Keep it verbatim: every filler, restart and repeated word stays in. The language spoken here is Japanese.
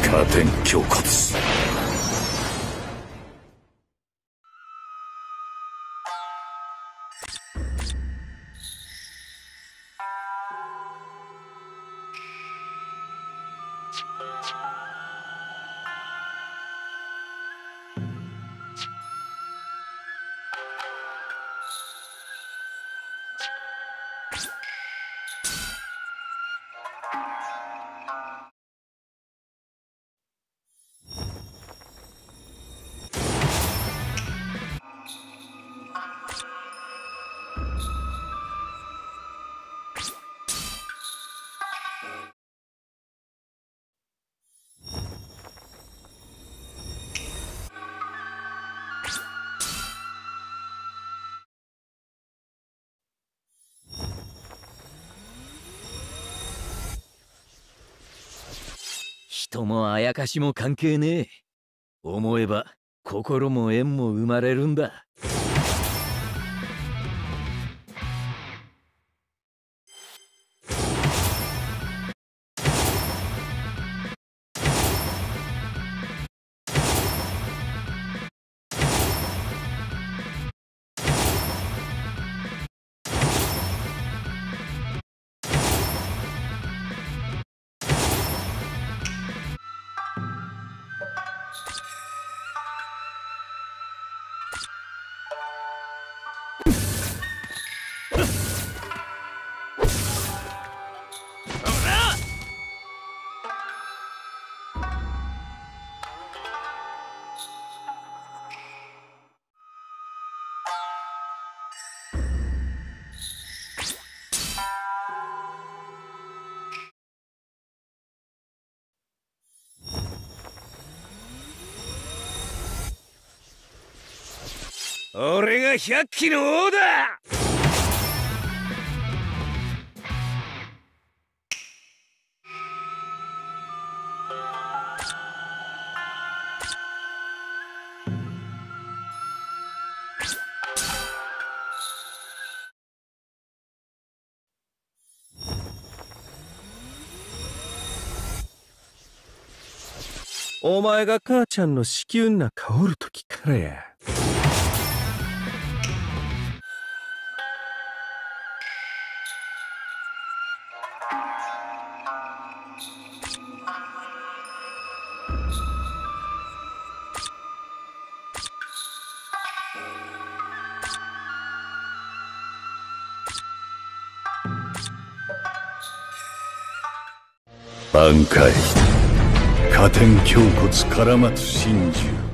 加点胸骨。 人もあやかしも関係ねえ。思えば心も縁も生まれるんだ。俺が百鬼の王だ。 お前が母ちゃんの子宮ん中おるときからや。 挽回加点胸骨絡まつ真珠。